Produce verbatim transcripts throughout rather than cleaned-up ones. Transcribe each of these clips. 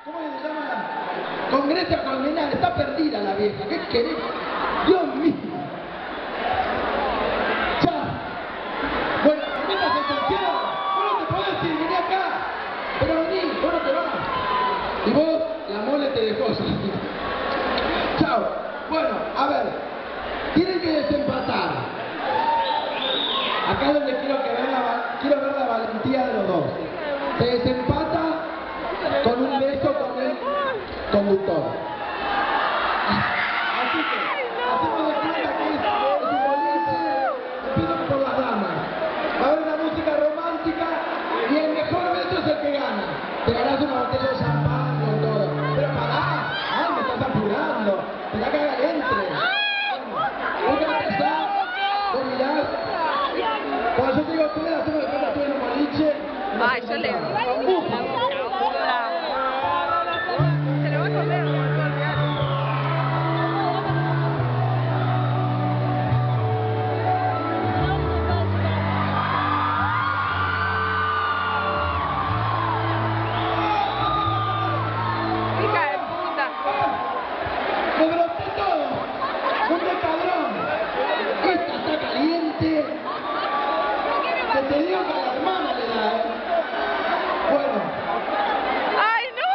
¿Cómo se llama? Con Grecia Colmenar, está perdida la vieja. ¿Qué querés? Dios mío. Ya. Bueno, mira sentenciado. Vos no te podés ir, vení acá. Pero vení, vos no te vas. Y vos, la mole te dejó. Chao. Bueno, a ver. Tienen que desempatar. Acá es donde quiero, que ver la, quiero ver la valentía de los dos. Se desempata con un beso con el conductor. Así que, hacemos de cuenta que es, es un boliche, empiezan por las damas. Va a haber una música romántica y el mejor beso es el que gana. Te ganás una botella de champán con todo. Pero pará, ay, me estás apurando. Esperá que haga el entre. Vos que empezás, vos mirás. Cuando yo te digo ustedes, hacemos de cuenta que estoy en un boliche. Ay, yo le... Se lo va a comer, no me hija de puta. ¡Me broté todo! ¡Hombre cabrón! Esta está caliente. Que te digo que a la hermana le da, ¿eh? Bueno. ¡Ay, no!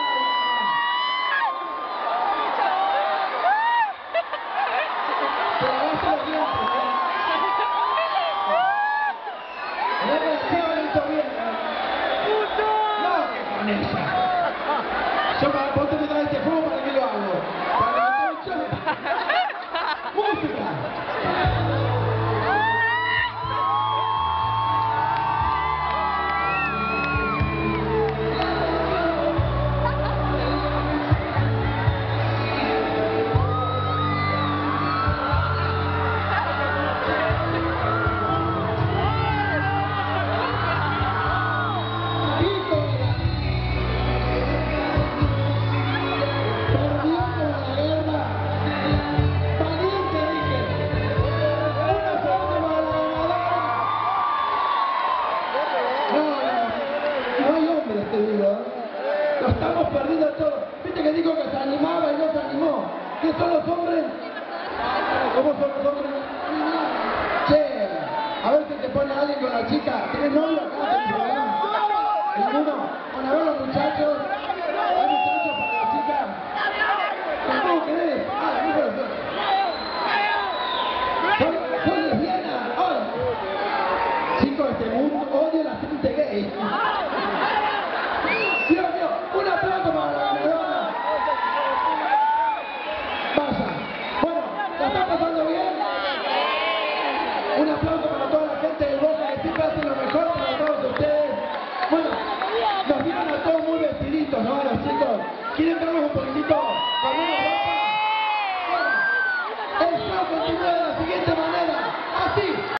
Te lavaste los dientes, ¿eh? No me hacía lo hizo bien, ¿eh? No, que con esa. Yo para vos te metas este juego, ¿para qué lo hago? Para meter el show. ¡Música! Te digo, ¿eh? Lo estamos perdiendo todo. Viste que dijo que se animaba y no se animó. ¿Qué son los hombres? ¿Cómo son los hombres? Che, a ver si te pone alguien con la chica. ¿Tienes novio acá en el programa? ¿Ninguno? Bueno, a ver los muchachos. ¿Hay muchachos para la chica? ¿Cómo querés? Ah, la misma razón. ¿Son, son lesbianas? ¡Ay! Chicos, este mundo odia a la gente gay. Dios mío, un aplauso para la ganadora. Vaya. Bueno, la estamos